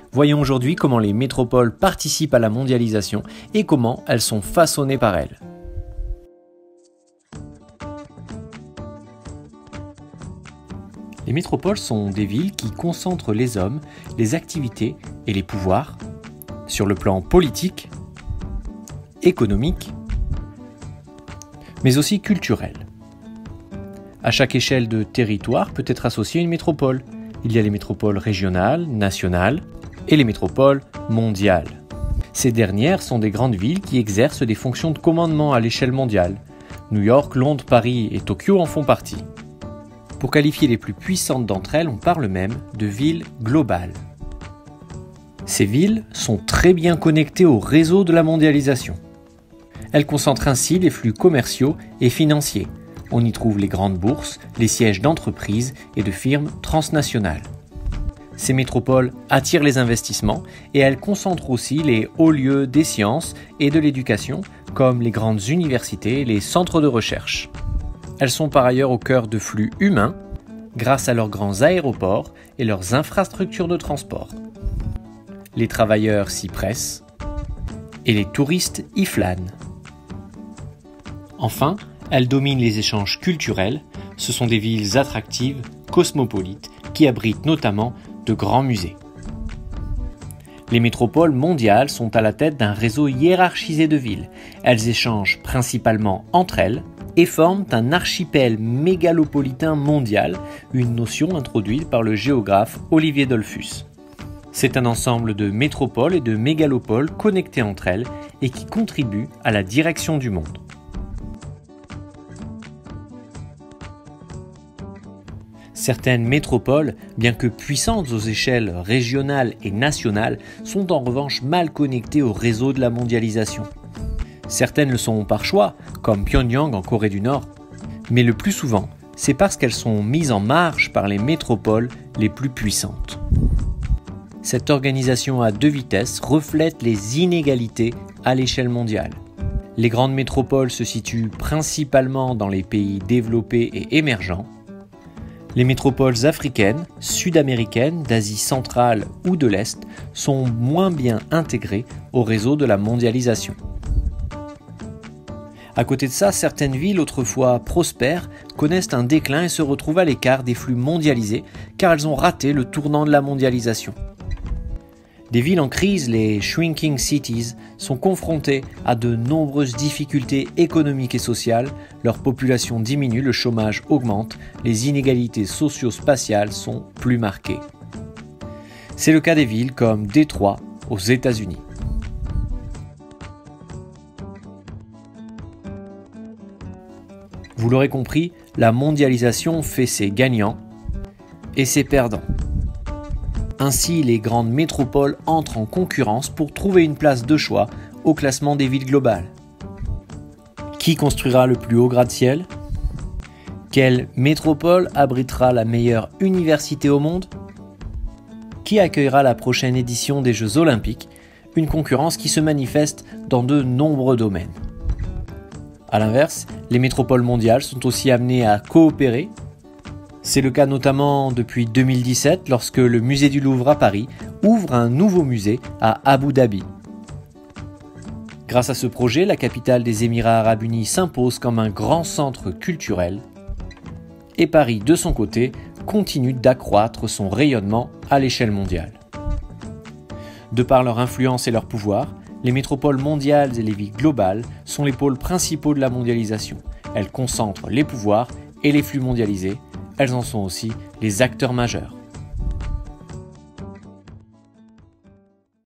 Voyons aujourd'hui comment les métropoles participent à la mondialisation et comment elles sont façonnées par elle. Les métropoles sont des villes qui concentrent les hommes, les activités et les pouvoirs sur le plan politique, économique, mais aussi culturel. À chaque échelle de territoire peut être associée une métropole. Il y a les métropoles régionales, nationales et les métropoles mondiales. Ces dernières sont des grandes villes qui exercent des fonctions de commandement à l'échelle mondiale. New York, Londres, Paris et Tokyo en font partie. Pour qualifier les plus puissantes d'entre elles, on parle même de villes globales. Ces villes sont très bien connectées au réseau de la mondialisation. Elles concentrent ainsi les flux commerciaux et financiers. On y trouve les grandes bourses, les sièges d'entreprises et de firmes transnationales. Ces métropoles attirent les investissements et elles concentrent aussi les hauts lieux des sciences et de l'éducation, comme les grandes universités et les centres de recherche. Elles sont par ailleurs au cœur de flux humains, grâce à leurs grands aéroports et leurs infrastructures de transport. Les travailleurs s'y pressent et les touristes y flânent. Enfin, elles dominent les échanges culturels. Ce sont des villes attractives, cosmopolites, qui abritent notamment de grands musées. Les métropoles mondiales sont à la tête d'un réseau hiérarchisé de villes. Elles échangent principalement entre elles et forment un archipel mégalopolitain mondial, une notion introduite par le géographe Olivier Dollfus. C'est un ensemble de métropoles et de mégalopoles connectées entre elles et qui contribuent à la direction du monde. Certaines métropoles, bien que puissantes aux échelles régionales et nationales, sont en revanche mal connectées au réseau de la mondialisation. Certaines le sont par choix, comme Pyongyang en Corée du Nord, mais le plus souvent, c'est parce qu'elles sont mises en marge par les métropoles les plus puissantes. Cette organisation à deux vitesses reflète les inégalités à l'échelle mondiale. Les grandes métropoles se situent principalement dans les pays développés et émergents. Les métropoles africaines, sud-américaines, d'Asie centrale ou de l'Est sont moins bien intégrées au réseau de la mondialisation. À côté de ça, certaines villes autrefois prospères connaissent un déclin et se retrouvent à l'écart des flux mondialisés car elles ont raté le tournant de la mondialisation. Des villes en crise, les shrinking cities, sont confrontées à de nombreuses difficultés économiques et sociales, leur population diminue, le chômage augmente, les inégalités socio-spatiales sont plus marquées. C'est le cas des villes comme Détroit aux États-Unis. Vous l'aurez compris, la mondialisation fait ses gagnants et ses perdants. Ainsi, les grandes métropoles entrent en concurrence pour trouver une place de choix au classement des villes globales. Qui construira le plus haut gratte-ciel ? Quelle métropole abritera la meilleure université au monde ? Qui accueillera la prochaine édition des Jeux Olympiques ? Une concurrence qui se manifeste dans de nombreux domaines. A l'inverse, les métropoles mondiales sont aussi amenées à coopérer. C'est le cas notamment depuis 2017 lorsque le musée du Louvre à Paris ouvre un nouveau musée à Abu Dhabi. Grâce à ce projet, la capitale des Émirats arabes unis s'impose comme un grand centre culturel et Paris, de son côté, continue d'accroître son rayonnement à l'échelle mondiale. De par leur influence et leur pouvoir, les métropoles mondiales et les villes globales sont les pôles principaux de la mondialisation. Elles concentrent les pouvoirs et les flux mondialisés. Elles en sont aussi les acteurs majeurs.